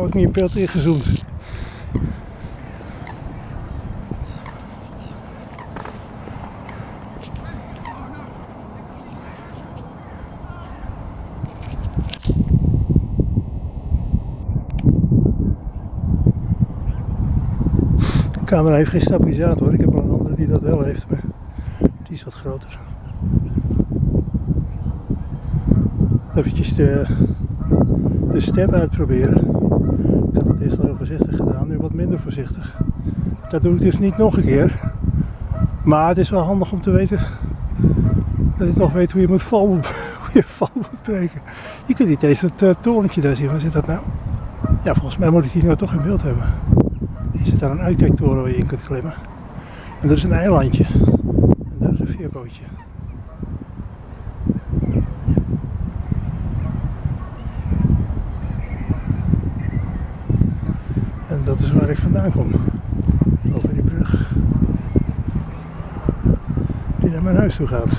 ook niet in beeld ingezoomd. De camera heeft geen stabilisator, ik heb wel een andere die dat wel heeft, maar die is wat groter. Eventjes de step uitproberen. Ik had het eerst al heel voorzichtig gedaan, nu wat minder voorzichtig. Dat doe ik dus niet nog een keer. Maar het is wel handig om te weten dat je toch weet hoe je moet val moet breken. Je kunt niet eens dat torentje daar zien, waar zit dat nou? Ja, volgens mij moet ik die nou toch in beeld hebben. Er zit daar een uitkijktoren waar je in kunt klimmen. En er is een eilandje. En daar is een veerbootje. En dat is waar ik vandaan kom. Over die brug. Die naar mijn huis toe gaat.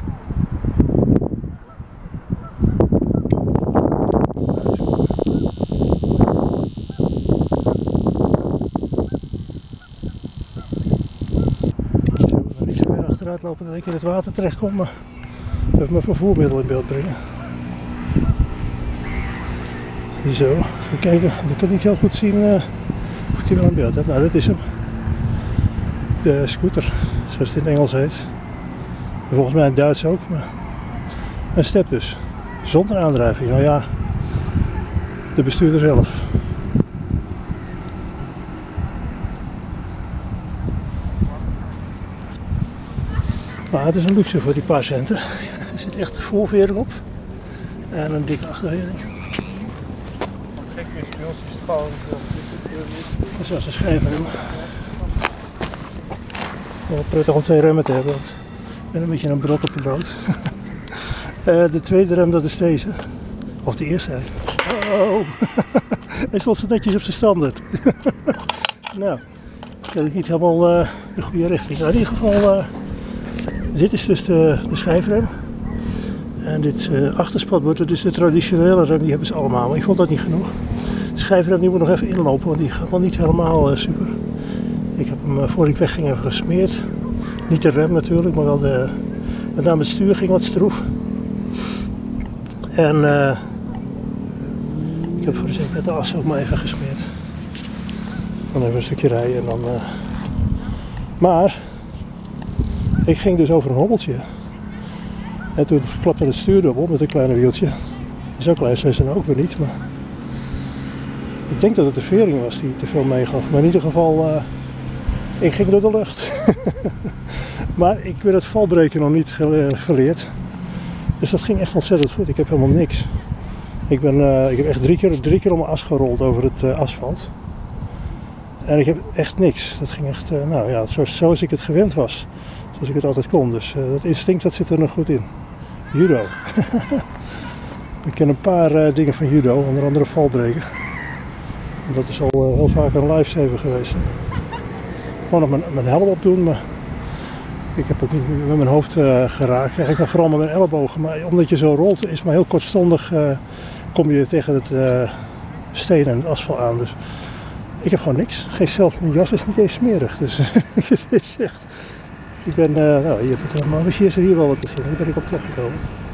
Uitlopen dat ik in het water terecht kom, maar even mijn vervoermiddel in beeld brengen. Zo, even kijken, ik kan niet heel goed zien of ik die wel in beeld heb. Nou, dat is hem. De scooter, zoals het in het Engels heet. Volgens mij in het Duits ook, maar een step dus. Zonder aandrijving, nou ja, de bestuurder zelf. Maar het is een luxe voor die paar centen. Er zit echt de voorvering op. En een dikke achtervering. Wat gek is, bij ons is het gewoon... Dat is als een schijfrem. Wel prettig om 2 remmen te hebben, want ik ben een beetje een brok op de dood. De tweede rem, dat is deze. Of de eerste. Oh, hij stond zo netjes op zijn standaard. Nou, dat is niet helemaal de goede richting. Nou, in ieder geval... dit is dus de schijfrem. En dit achterspatbord, dat is de traditionele rem, die hebben ze allemaal. Maar ik vond dat niet genoeg. De schijfrem die moet nog even inlopen, want die gaat nog niet helemaal super. Ik heb hem voor ik wegging even gesmeerd. Niet de rem natuurlijk, maar wel met name het stuur ging wat stroef. En ik heb voor de zekerheid de as ook maar even gesmeerd. Dan even een stukje rijden en dan... Maar... ik ging dus over een hobbeltje. En toen klapte het stuur erop met een kleine wieltje. Zo klein zijn ze dan ook weer niet, maar... ik denk dat het de vering was die te veel meegaf. Maar in ieder geval, ik ging door de lucht. Maar ik ben het valbreken nog niet geleerd. Dus dat ging echt ontzettend goed. Ik heb helemaal niks. Ik heb echt drie keer om mijn as gerold over het asfalt. En ik heb echt niks. Dat ging echt, nou ja, zoals ik het gewend was. Zoals ik het altijd kon. Dus dat instinct dat zit er nog goed in. Judo. Ik ken een paar dingen van judo, onder andere valbreken. En dat is al heel vaak een lifesaver geweest. Hè. Gewoon nog mijn helm opdoen, maar ik heb ook niet met mijn hoofd geraakt. Eigenlijk nog vooral met mijn ellebogen. Maar omdat je zo rolt, is maar heel kortstondig kom je tegen het steen en het asfalt aan. Dus ik heb gewoon niks. Geen zelfs, mijn jas is niet eens smerig. Dus het is echt... ik ben, nou, hier met de hier is er hier wel wat te zien. Hier ben ik op teruggekomen.